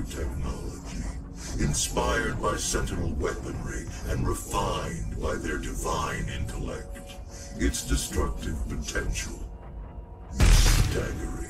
technology, inspired by Sentinel weaponry and refined by their divine intellect. Its destructive potential is staggering.